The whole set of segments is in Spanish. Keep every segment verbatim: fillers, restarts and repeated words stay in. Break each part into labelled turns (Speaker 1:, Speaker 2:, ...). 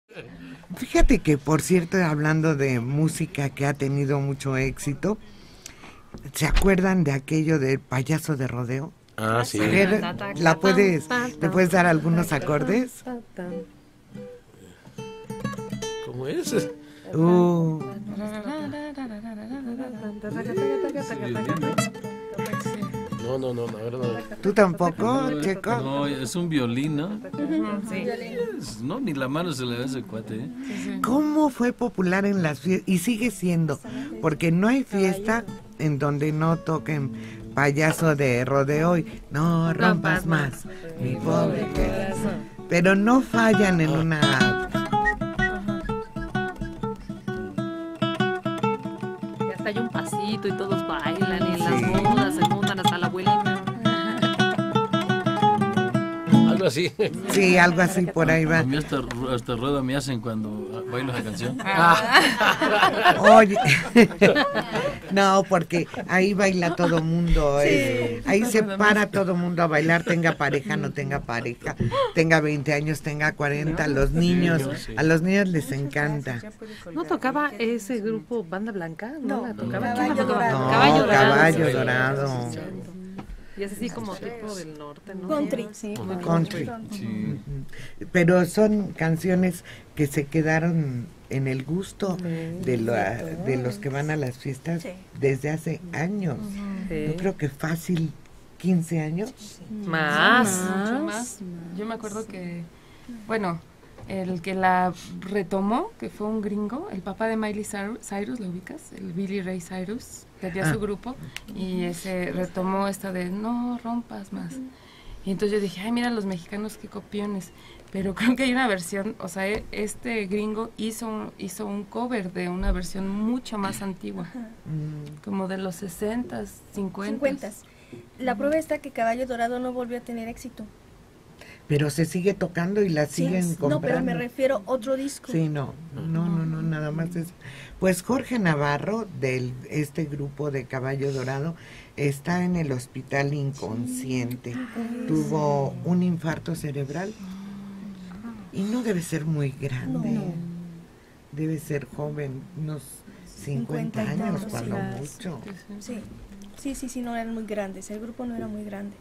Speaker 1: Fíjate que, por cierto, hablando de música que ha tenido mucho éxito, ¿se acuerdan de aquello del payaso de rodeo?
Speaker 2: Ah, sí.
Speaker 1: A ver, ¿la puedes, ¿le puedes dar algunos acordes?
Speaker 2: ¿Cómo es?
Speaker 1: Uh.
Speaker 2: No, no, no, la verdad.
Speaker 1: ¿Tú tampoco,
Speaker 3: no,
Speaker 1: Checo?
Speaker 3: No, es un violín, ¿no?
Speaker 4: Sí.
Speaker 3: Es, no, ni la mano se le da a ese cuate, ¿eh?
Speaker 1: ¿Cómo fue popular en las fiestas? Y sigue siendo, porque no hay fiesta en donde no toquen payaso de rodeo y no rompas más, mi pobre corazón. Pero no fallan en una...
Speaker 4: Y hasta hay un pasito y todos bailan y en las
Speaker 1: Sí.
Speaker 4: bodas se juntan hasta la abuelita.
Speaker 2: Algo así.
Speaker 1: Sí, algo así por ahí va.
Speaker 3: A mí hasta, hasta rueda me hacen cuando bailo esa canción.
Speaker 1: Oye, no, porque ahí baila todo mundo, eh. Ahí se para todo mundo a bailar, tenga pareja, no tenga pareja, tenga veinte años, tenga cuarenta, los niños, a los niños les encanta.
Speaker 4: ¿No tocaba ese grupo Banda Blanca? No,
Speaker 5: No,
Speaker 4: la tocaba.
Speaker 5: Caballo
Speaker 4: ¿Quién la tocaba?
Speaker 5: Dorado.
Speaker 1: No,
Speaker 4: Caballo Dorado.
Speaker 1: Caballo Dorado.
Speaker 4: Y es así como tipo del norte, ¿no?
Speaker 5: Country, sí.
Speaker 1: Country.
Speaker 3: Sí.
Speaker 1: Pero son canciones que se quedaron en el gusto de, lo, de los que van a las fiestas
Speaker 5: Sí.
Speaker 1: desde hace años.
Speaker 4: Sí.
Speaker 1: Yo creo que fácil quince años.
Speaker 4: Más.
Speaker 6: Mucho más. Yo me acuerdo que, bueno, el que la retomó, que fue un gringo, el papá de Miley Cyrus, Cyrus, ¿lo ubicas? El Billy Ray Cyrus, tenía
Speaker 1: Ah.
Speaker 6: su grupo y ese retomó esta de no rompas más. Y entonces yo dije, ay, mira los mexicanos qué copiones. Pero creo que hay una versión, o sea, e- este gringo hizo, un- hizo un cover de una versión mucho más antigua,
Speaker 1: Mm.
Speaker 6: como de los sesentas, cincuentas.
Speaker 5: cincuentas. La prueba está que Caballo Dorado no volvió a tener éxito.
Speaker 1: Pero se sigue tocando y la
Speaker 5: Sí,
Speaker 1: siguen comprando.
Speaker 5: no, pero me refiero a otro disco.
Speaker 1: Sí, no, no, no, no, nada más es. Pues Jorge Navarro, de este grupo de Caballo Dorado, está en el hospital inconsciente. Tuvo un infarto cerebral y no debe ser muy grande.
Speaker 5: No.
Speaker 1: Debe ser joven, unos cincuenta
Speaker 5: cincuenta y
Speaker 1: años,
Speaker 5: tantos,
Speaker 1: cuando
Speaker 5: sí.
Speaker 1: mucho.
Speaker 5: Sí. Sí, sí, sí, no eran muy grandes. El grupo no era muy grande.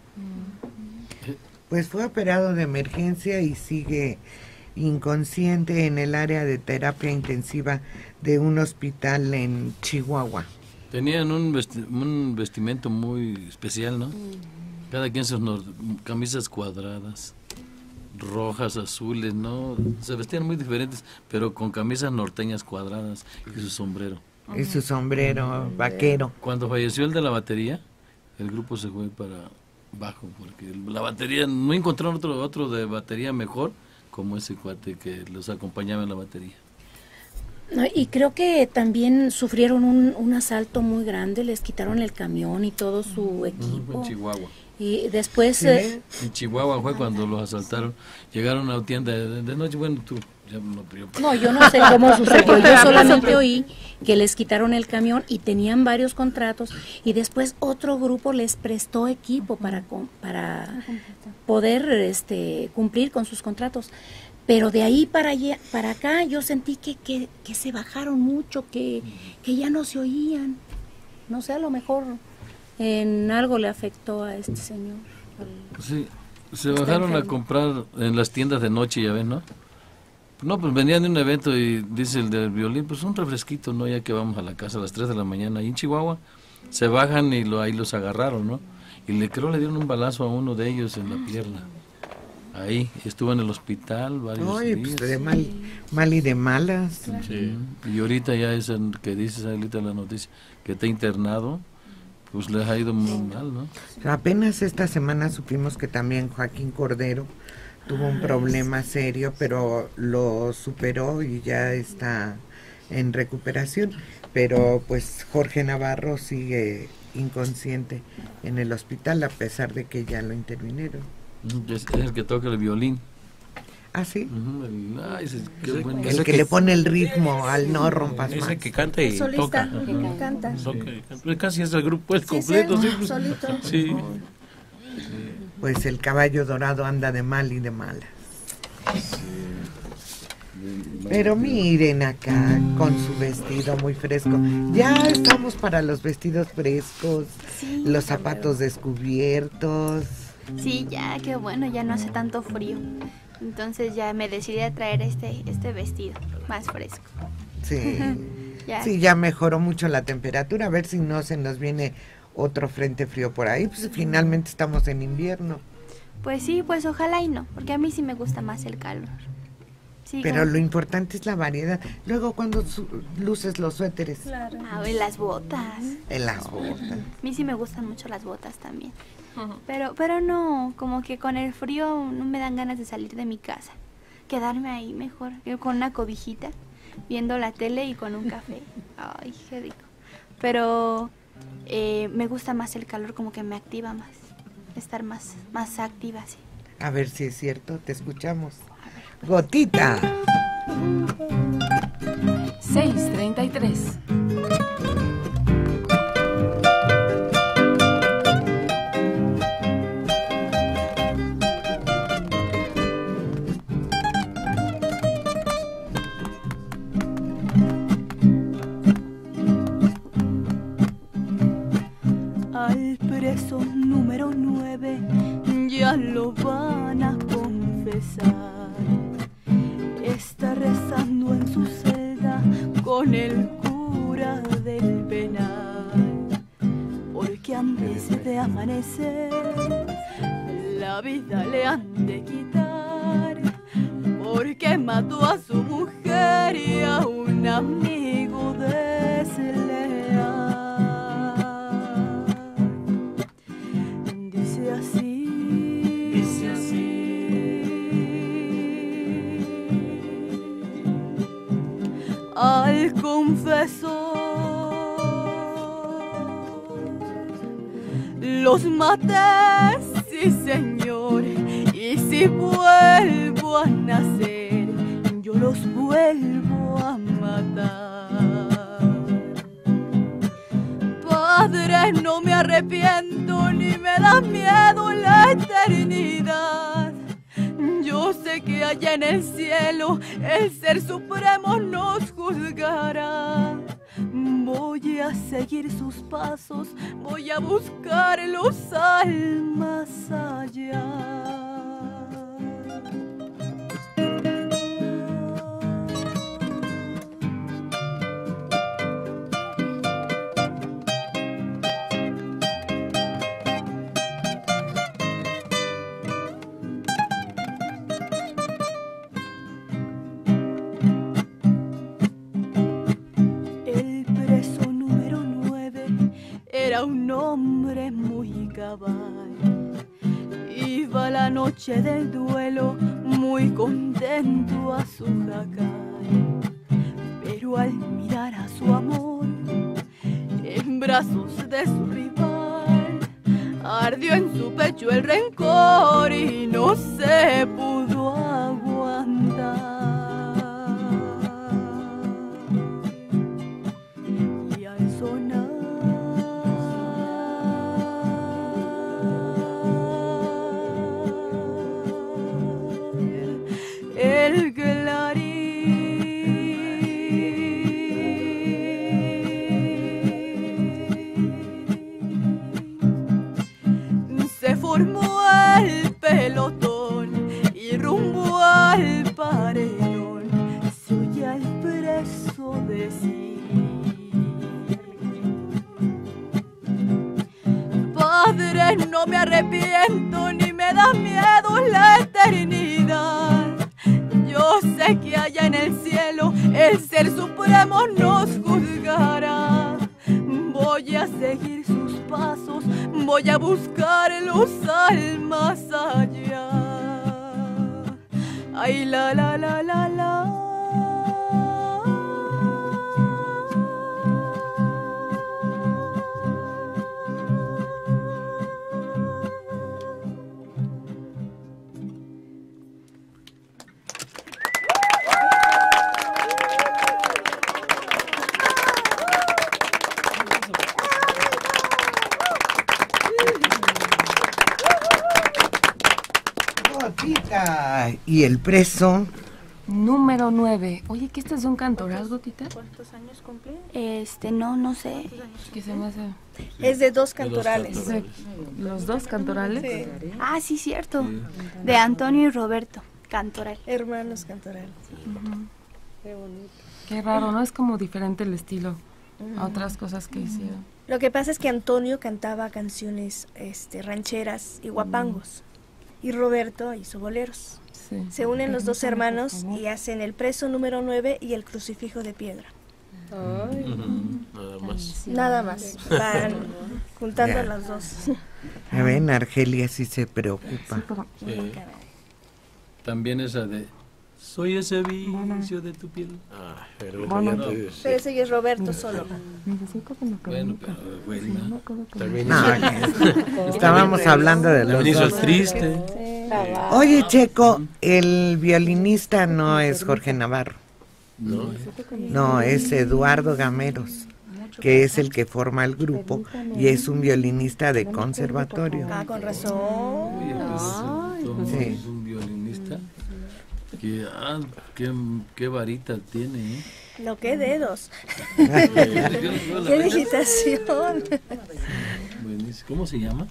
Speaker 1: Pues fue operado de emergencia y sigue inconsciente en el área de terapia intensiva de un hospital en Chihuahua.
Speaker 3: Tenían un, vesti- un vestimento muy especial, ¿no? Cada quien sus nor- camisas cuadradas, rojas, azules, ¿no? Se vestían muy diferentes, pero con camisas norteñas cuadradas y su sombrero.
Speaker 1: Y su sombrero vaquero.
Speaker 3: Cuando falleció el de la batería, el grupo se fue para bajo, porque la batería, no encontraron otro, otro de batería mejor como ese cuate que los acompañaba en la batería.
Speaker 7: No, y creo que también sufrieron un, un asalto muy grande, les quitaron el camión y todo su equipo.
Speaker 3: En Chihuahua.
Speaker 7: Y después...
Speaker 1: ¿Sí?
Speaker 7: eh,
Speaker 3: En Chihuahua fue cuando los asaltaron. Llegaron a una tienda de, de noche, bueno, tú ya no pero yo-
Speaker 7: no, yo no sé cómo sucedió, yo solamente oí que les quitaron el camión y tenían varios contratos y después otro grupo les prestó equipo para, com- para poder este, cumplir con sus contratos. Pero de ahí para allá, para acá yo sentí que, que, que se bajaron mucho, que, que ya no se oían. No sé, a lo mejor en algo le afectó a este señor. al-
Speaker 3: Sí, se
Speaker 7: Está
Speaker 3: bajaron a
Speaker 7: enfermo.
Speaker 3: comprar en las tiendas de noche, ya ves, ¿no? No, pues venían de un evento y dice el del violín, pues un refresquito, ¿no? Ya que vamos a la casa a las tres de la mañana ahí en Chihuahua, se bajan y lo, ahí los agarraron, ¿no? Y le creo le dieron un balazo a uno de ellos en la pierna. Ahí, estuvo en el hospital varios
Speaker 1: Oye,
Speaker 3: días.
Speaker 1: pues de mal, mal y de malas.
Speaker 3: Sí. Y ahorita ya es el que dices ahorita en la noticia, que está internado, pues les ha ido muy mal, ¿no?
Speaker 1: Apenas esta semana supimos que también Joaquín Cordero tuvo un problema serio, pero lo superó y ya está en recuperación. Pero pues Jorge Navarro sigue inconsciente en el hospital a pesar de que ya lo intervinieron.
Speaker 3: Es, es el que toca el violín.
Speaker 1: ¿Ah, sí?
Speaker 3: Ujú, el- ay, ese- qué
Speaker 2: Ese-
Speaker 3: buen-
Speaker 1: El
Speaker 2: ese
Speaker 1: que,
Speaker 2: que-
Speaker 1: le pone el ritmo al no rompas más.
Speaker 2: Ese que canta y
Speaker 5: El solista,
Speaker 2: toca.
Speaker 5: el que canta.
Speaker 2: Toca y canta. Casi es el grupo el
Speaker 5: Sí, es
Speaker 2: completo.
Speaker 5: él,
Speaker 2: sí, pues.
Speaker 5: solito.
Speaker 2: Sí.
Speaker 1: Pues el Caballo Dorado anda de mal y de malas. Pero miren acá con su vestido muy fresco. Ya estamos para los vestidos frescos,
Speaker 8: Sí,
Speaker 1: los zapatos descubiertos.
Speaker 8: sí, ya, qué bueno, ya no hace tanto frío. Entonces ya me decidí a traer este, este vestido más fresco.
Speaker 1: Sí,
Speaker 8: Ya.
Speaker 1: sí, ya mejoró mucho la temperatura. A ver si no se nos viene otro frente frío por ahí. Pues finalmente estamos en invierno.
Speaker 8: Pues sí, pues ojalá y no, porque a mí sí me gusta más el calor. Sí,
Speaker 1: Pero
Speaker 8: como-
Speaker 1: lo importante es la variedad. Luego cuando su- luces los suéteres,
Speaker 5: Claro.
Speaker 8: Ah, y las botas.
Speaker 1: en las botas.
Speaker 8: A mí sí me gustan mucho las botas también. Pero, pero no, como que con el frío no me dan ganas de salir de mi casa. Quedarme ahí mejor, yo con una cobijita, viendo la tele y con un café. Ay, qué rico. Pero eh, me gusta más el calor, como que me activa más. Estar más, más activa, sí.
Speaker 1: A ver si es cierto, te escuchamos. Gotita.
Speaker 6: seis treinta y tres.
Speaker 9: Al preso número nueve ya lo van a confesar. Está rezando en su celda con el cura del penal, porque antes de amanecer la vida le han de quitar, porque mató a su mujer y a un amigo desleal. Dice así, dice así. Al confesor los maté, sí señor, y si vuelvo a nacer, yo los vuelvo a matar. Padre, no me arrepiento ni me da miedo la eternidad. Yo sé que allá en el cielo el Ser Supremo nos juzgará. Voy a seguir sus pasos, voy a buscarlos al más allá. El preso número nueve era un hombre muy cabal. Iba la noche del duelo muy contento a su jacal, pero al mirar a su amor en brazos de su rival, ardió en su pecho el rencor y no se pudo aguantar. Y al sonar el clarín, se formó el pelotón y rumbo al paredón se oye al preso decir: Padre, no me arrepiento ni me da miedo la eternidad. Yo sé que allá en el cielo el Ser Supremo nos juzgará. Voy a seguir sus pasos, voy a buscarlos al más allá. Ay, la, la, la, la, la.
Speaker 1: Gotita. Y el preso
Speaker 6: Número nueve. Oye, ¿qué este es un cantoral, Gotita?
Speaker 5: ¿Cuántos años cumple?
Speaker 8: Este, no, no sé.
Speaker 6: ¿Qué se me hace?
Speaker 5: Es de dos cantorales.
Speaker 6: ¿Es de los dos cantorales?
Speaker 5: Sí.
Speaker 8: Ah, sí, cierto. De Antonio y Roberto, cantoral.
Speaker 5: Hermanos cantorales.
Speaker 6: Uh-huh.
Speaker 5: Qué bonito.
Speaker 6: Qué raro, ¿no? Es como diferente el estilo a otras cosas que hicieron.
Speaker 5: Lo que pasa es que Antonio cantaba canciones este, rancheras y guapangos. Y Roberto hizo boleros.
Speaker 6: Sí.
Speaker 5: Se unen los dos hermanos y hacen el preso número nueve y el crucifijo de piedra.
Speaker 2: Ay. Uh-huh. Nada más.
Speaker 5: Nada más. Van juntando
Speaker 1: Ya.
Speaker 5: los dos.
Speaker 1: A ver, Argelia sí se preocupa.
Speaker 2: Sí.
Speaker 3: También esa de soy ese vicio de tu piel.
Speaker 2: Ah, pero
Speaker 6: Bueno,
Speaker 2: ya te-
Speaker 5: Pero ese ya es Roberto solo.
Speaker 3: Bueno, pero bueno.
Speaker 2: También
Speaker 1: No,
Speaker 2: hizo-
Speaker 1: estábamos hablando de los
Speaker 2: también hizo el
Speaker 1: dos.
Speaker 2: triste.
Speaker 1: Oye, Checo, el violinista no es Jorge Navarro.
Speaker 2: No.
Speaker 1: No, es Eduardo Gameros, que es el que forma el grupo y es un violinista de conservatorio.
Speaker 5: Ah, con razón.
Speaker 3: Oye, pues, entonces
Speaker 1: Sí.
Speaker 3: es un violinista que, ah, qué, qué varita tiene, ¿eh?
Speaker 5: No, qué dedos.
Speaker 3: Qué
Speaker 5: Qué digitación.
Speaker 3: Buenísimo. ¿Cómo se llama?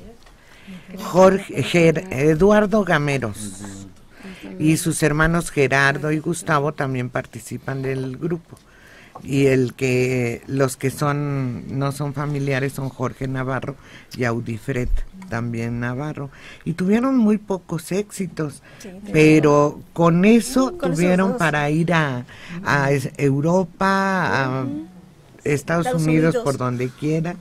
Speaker 1: Jorge Ger- Eduardo Gameros y sus hermanos Gerardo y Gustavo también participan del grupo. Y el que los que son no son familiares son Jorge Navarro y Audifred también Navarro, y tuvieron muy pocos éxitos,
Speaker 5: Sí,
Speaker 1: pero con eso
Speaker 5: Con esos
Speaker 1: tuvieron
Speaker 5: dos.
Speaker 1: para ir a, a es- Europa, a Estados,
Speaker 5: Estados
Speaker 1: Unidos,
Speaker 5: Unidos.
Speaker 1: por donde quiera.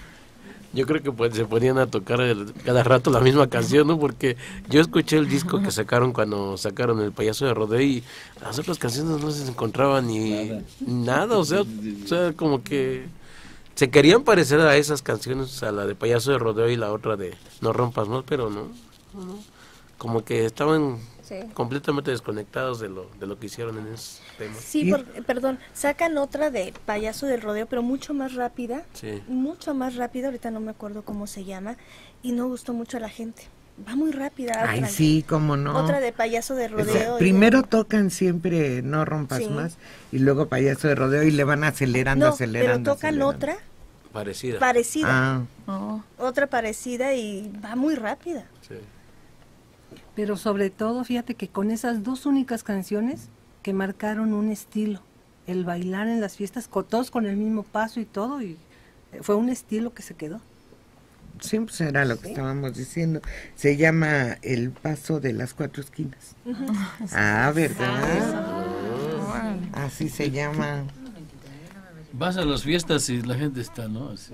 Speaker 2: Yo creo que pues se ponían a tocar el- cada rato la misma canción, ¿no? Porque yo escuché el disco que sacaron cuando sacaron El Payaso de Rodeo y las otras canciones no se encontraban ni nada, nada o, sea, o sea, como que se querían parecer a esas canciones, a la de Payaso de Rodeo y la otra de No Rompas Más, pero no, no, no. Como que estaban
Speaker 5: Sí.
Speaker 2: completamente desconectados de lo, de lo que hicieron en esos temas.
Speaker 5: Sí, por- perdón, sacan otra de Payaso del Rodeo, pero mucho más rápida,
Speaker 2: Sí.
Speaker 5: mucho más rápida, ahorita no me acuerdo cómo se llama, y no gustó mucho a la gente. Va muy rápida.
Speaker 1: Ay,
Speaker 5: otra.
Speaker 1: sí, cómo no.
Speaker 5: Otra de Payaso de
Speaker 1: O sea,
Speaker 5: Rodeo. y-
Speaker 1: primero tocan siempre No Rompas
Speaker 5: Sí.
Speaker 1: Más y luego Payaso de Rodeo y le van acelerando,
Speaker 5: No,
Speaker 1: acelerando.
Speaker 5: pero tocan
Speaker 1: acelerando.
Speaker 5: otra
Speaker 2: Parecida.
Speaker 5: parecida,
Speaker 1: Ah,
Speaker 6: Oh.
Speaker 5: otra parecida y va muy rápida.
Speaker 2: Sí.
Speaker 10: Pero sobre todo, fíjate que con esas dos únicas canciones que marcaron un estilo, el bailar en las fiestas, con todos con el mismo paso y todo, y fue un estilo que se quedó.
Speaker 1: siempre será lo que estábamos diciendo. Se llama El Paso de las Cuatro Esquinas. Ah, ¿verdad? Así se llama.
Speaker 3: Vas a las fiestas y la gente está, ¿no? Así.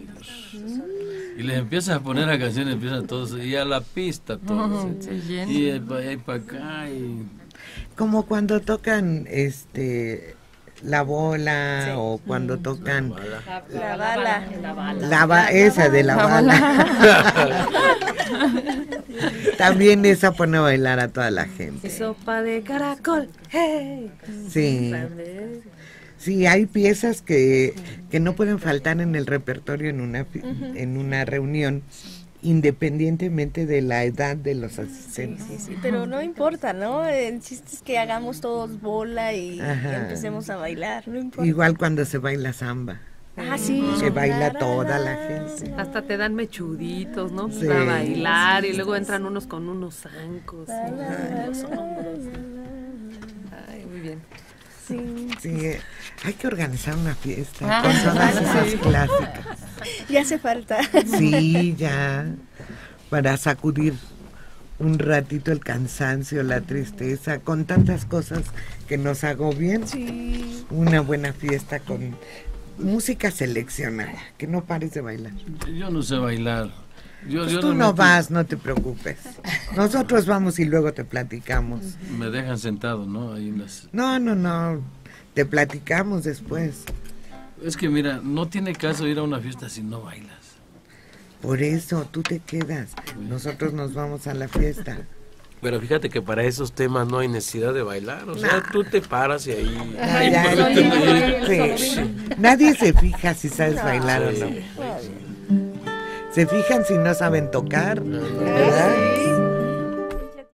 Speaker 3: Y les empiezas a poner a canciones, empiezan todos, y a la pista todos.
Speaker 6: Ujú,
Speaker 3: ¿eh?
Speaker 6: se llena.
Speaker 3: Y ahí para allá y para acá. Y...
Speaker 1: Como cuando tocan este la bola
Speaker 5: Sí.
Speaker 1: o cuando tocan
Speaker 5: La bala.
Speaker 4: La bala.
Speaker 1: la ba- esa de la bala. También esa pone a bailar a toda la gente.
Speaker 4: Sopa de caracol. ¡Hey!
Speaker 1: Sí. Sí, hay piezas que, que no pueden faltar en el repertorio en una fi- en una reunión, independientemente de la edad de los asistentes.
Speaker 5: Sí, sí, pero no importa, ¿no? El chiste es que hagamos todos bola y, y
Speaker 1: Ajá.
Speaker 5: empecemos a bailar, no importa.
Speaker 1: Igual cuando se baila samba,
Speaker 5: Ah, sí.
Speaker 1: que baila toda la gente.
Speaker 4: Hasta te dan mechuditos, ¿no?
Speaker 1: Sí.
Speaker 4: Para bailar y luego entran unos con unos zancos en los hombros. Ay, muy bien.
Speaker 5: Sí.
Speaker 1: Sí, hay que organizar una fiesta
Speaker 6: Ah,
Speaker 1: con todas
Speaker 6: sí.
Speaker 1: esas clásicas.
Speaker 5: Ya hace falta.
Speaker 1: Sí, ya, para sacudir un ratito el cansancio, la tristeza, con tantas cosas que nos agobian.
Speaker 5: Sí.
Speaker 1: Una buena fiesta con música seleccionada, que no pares de bailar.
Speaker 3: Yo no sé bailar. Yo,
Speaker 1: Pues
Speaker 3: yo
Speaker 1: tú no
Speaker 3: realmente
Speaker 1: vas, no te preocupes. Nosotros vamos y luego te platicamos.
Speaker 3: Me dejan sentado, ¿no? Ahí en las...
Speaker 1: No, no, no, te platicamos después.
Speaker 3: Es que mira, no tiene caso ir a una fiesta si no bailas.
Speaker 1: Por eso tú te quedas, nosotros nos vamos a la fiesta.
Speaker 2: Pero fíjate que para esos temas no hay necesidad de bailar, o sea,
Speaker 1: Nah.
Speaker 2: tú te paras y ahí...
Speaker 1: Ah,
Speaker 2: ahí
Speaker 1: ya,
Speaker 2: por-
Speaker 1: sí. Nadie se fija si sabes bailar o no. Se fijan si no saben tocar, ¿verdad?